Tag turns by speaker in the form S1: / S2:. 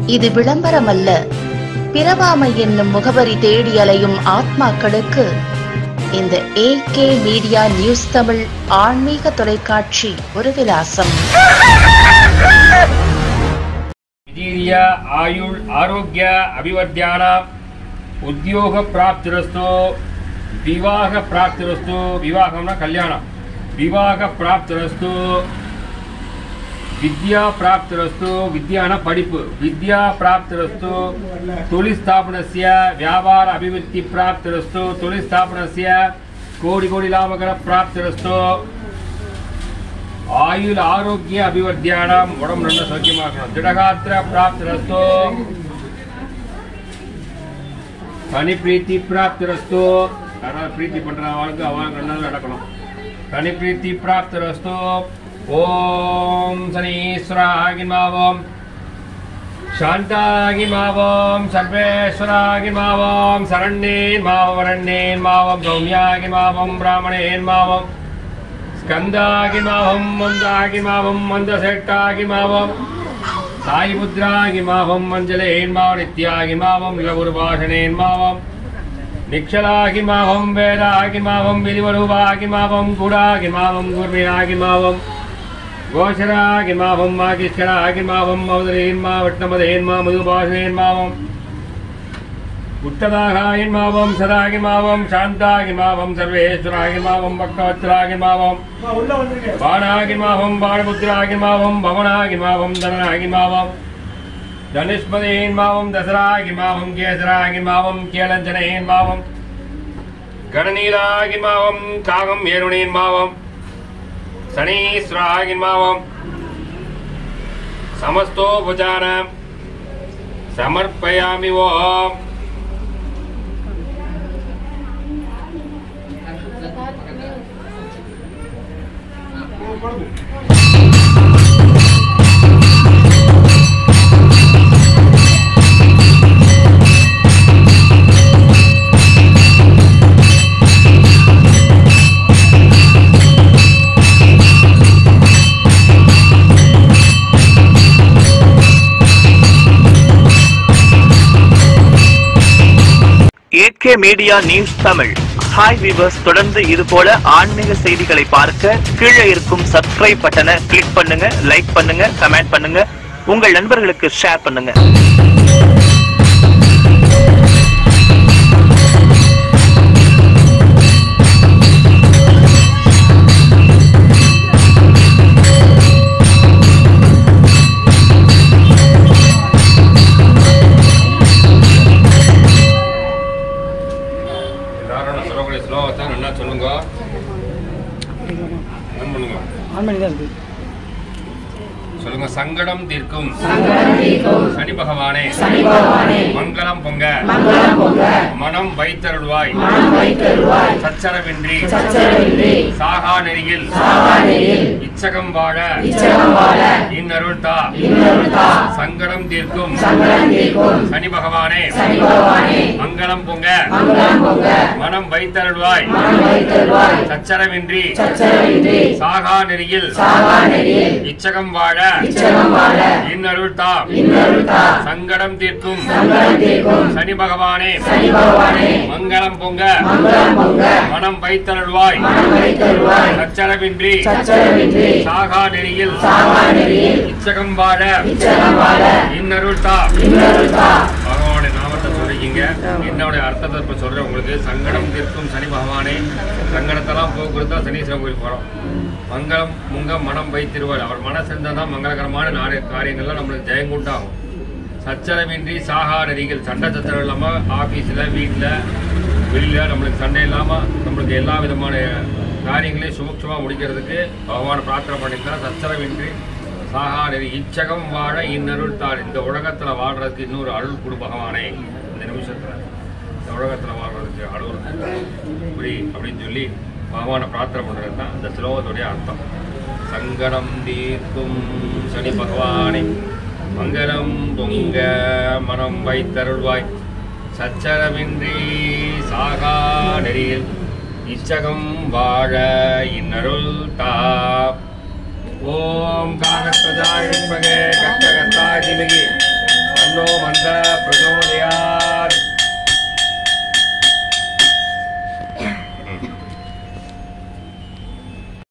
S1: இது விளம்பரமல்ல. பிறவாமை என்னும் முகவரி தேடி அலையும் ஆத்மாக்களுக்கு இந்த AK மீடியா நியூஸ் தமிழ் ஆன்மீக தொலைக்காட்சி ஒரு விலாசம்.
S2: विधीर्य आयुर् आरोग्य अभिवर्ध्यान उद्योग प्राप्तिरस्तु विवाह प्राप्तिरस्तु विवाहम कल्याणम विवाह प्राप्तिरस्तु विद्या प्राप्तिरस्तु विद्यान पडिप्पु विद्या प्राप्तिरस्तु तोळिल स्थापनस्य व्यापार अभिवृद्धि प्राप्तिरस्तु तोळिल स्थापनस्य कोटि कोटि लाभकर प्राप्तिरस्तु आयुल आरोग्य अभिवर्ध्यानाम उडम नल्ल सौख्यमागணும் திடகாத்திர प्राप्तिरस्तु தனி பிரீத்தி प्राप्तिरस्तु யாராவது பிரீத்தி பண்றவங்களுக்கு அவங்க நல்லது நடக்கணும் தனி பிரீத்தி प्राप्तिरस्तु ओम शनीश्वराय नमः शांताय नमः सर्वेश्वराय नमः शरण्ये नमः वरण्ये नमः सौम्याय नमः ब्राह्मणे नमः स्कंदाय नमः मंदाय नमः मंदसेट्टाय नमः साईपुत्राय नमः मंजले नमः नित्याय नमः निलगुरुभाषणे नमः निक्षलाय नमः वेदाय नमः विधिवरूपाय नमः गुडाय नमः गुर्मिणाय नमः गोचराय नमः माकिष्कराय नमः मौदरे नमः वट्टमदे नमः मधुभाषणे नमः उत्तदाय नमः सदाय नमः शांताय नमः सर्वेश्वराय नमः भक्तवत्सलाय नमः बाणाय नमः बाणपुत्राय नमः भवनाय नमः धननाय नमः धनुष्पदे नमः दसराय नमः केसराय नमः केलंचने नमः गणनीलाय नमः कागं येरुणे नमः शनीश्वराय नमः समस्तोपचार समर्पयामि वो
S3: AK media news Tamil. Hi viewers, தொடர்ந்து இது போல ஆன்மீக செய்திகளை பார்க்க கீழே இருக்கும் சப்ஸ்கிரைப் பட்டனை கிளிக் பண்ணுங்க, லைக் பண்ணுங்க, கமெண்ட் பண்ணுங்க, உங்கள் நண்பர்களுக்கு ஷேர் பண்ணுங்க.
S2: சொல்லுங்க. சங்கடம் தீர்க்கும் சனி பகவானே மங்களம் பொங்க மனம் வைத்தருள்வாய் சச்சரவின்றி சாகா நெறியில் இச்சகம் வாழ இன்னருள் தா. சங்கடம் தீர்க்கும் சனி பகவானே மங்களம் பொங்க மனம் வைத்தருள்வாய் சச்சரவின்றி சாகா நெறியில் இச்சகம் வாழ இன்னருள் தா. சங்கடம் தீர்க்கும் சனி பகவானே மங்களம் பொங்க மனம் வைத்தருள்வாய் சச்சரவின்றி சாகா நெறியில் இச்சகம் வாழ இன்னருள் தா. பகவானுடைய நாமத்தை சொல்றீங்க, என்னோட அர்த்தத்தை இப்ப சொல்றேன் உங்களுக்கு. சங்கடம் தீர்க்கும் சனி பகவானே, சங்கடத்தெல்லாம் போக்குறதா சனீஸ்வரன் கோயில் போறோம். மங்களம் முங்க மனம் வைத்திருவார். அவர் மனசு இருந்தால் தான் மங்களகரமான காரியங்கள்லாம் நம்மளுக்கு ஜெயங்கூட்டாகும். சச்சரவின்றி சாகா நெறிகள், சண்டை சச்சரவு இல்லாமல் ஆஃபீஸில் வீட்டில் வெளியில் நம்மளுக்கு சண்டை இல்லாமல் நம்மளுக்கு எல்லா விதமான காரியங்களையும் சுமூகமாக முடிக்கிறதுக்கு பகவானை பிரார்த்தனை பண்ணிக்கலாம். சச்சரவின்றி சாகா நெறி இச்சகம் வாழ இன்னருள் தாள். இந்த உலகத்தில் வாழ்றதுக்கு இன்னொரு அருள் கொடு பகவானே. இந்த நிமிஷத்தில் இந்த உலகத்தில் வாழ்றதுக்கு அருள் இப்படி அப்படின்னு சொல்லி பகவானை பிரார்த்தனை பண்ணுறது தான் இந்த ஸ்லோகத்துடைய அர்த்தம். சங்கடம் தீர்க்கும் சனி பகவானே மங்களம் பொங்க மனம் வைத்தருள்வாய் சச்சரவின்றி சாகா நெறியில் இச்சகம் வாழ இன்னருள் தா. ஓம் காகத்வஜாய வித்மகே கர்த்தகர்த்தாய தீமகி तन्नो मन्द प्रचोदयात्